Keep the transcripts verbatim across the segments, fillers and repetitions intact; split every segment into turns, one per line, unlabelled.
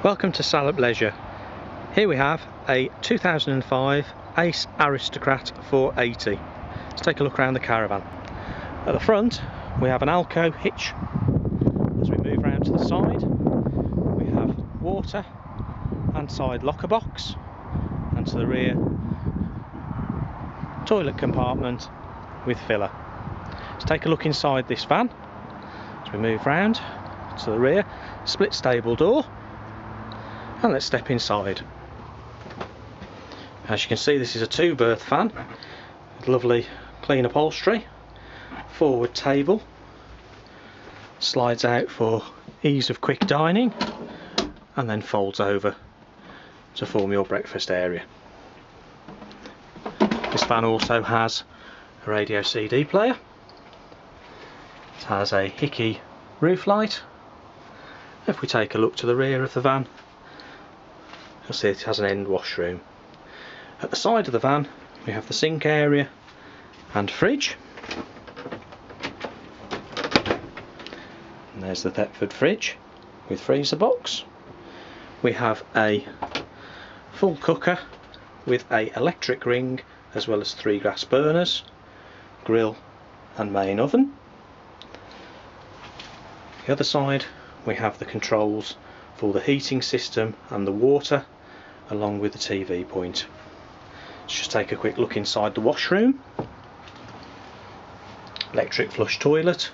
Welcome to Salop Leisure. Here we have a two thousand five Ace Aristocrat four eighty. Let's take a look around the caravan. At the front we have an Alco hitch. As we move around to the side we have water and side locker box, and to the rear toilet compartment with filler. Let's take a look inside this van. As we move round to the rear, split stable door, and let's step inside. As you can see, this is a two berth van with lovely clean upholstery, forward table, slides out for ease of quick dining, and then folds over to form your breakfast area. This van also has a radio C D player. It has a Heki roof light. If we take a look to the rear of the van, you'll see it has an end washroom. At the side of the van we have the sink area and fridge. And there's the Thetford fridge with freezer box. We have a full cooker with a electric ring as well as three gas burners, grill and main oven. The other side we have the controls for the heating system and the water, along with the T V point. Let's just take a quick look inside the washroom. Electric flush toilet,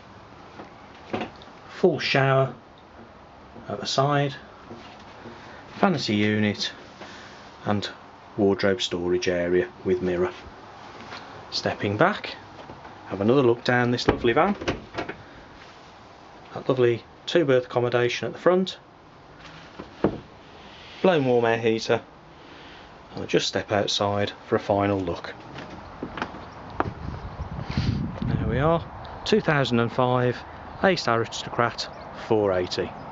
full shower at the side, vanity unit and wardrobe storage area with mirror. Stepping back, have another look down this lovely van. That lovely two berth accommodation at the front, blown warm air heater, and I'll just step outside for a final look. There we are, two thousand five Ace Aristocrat four eighty.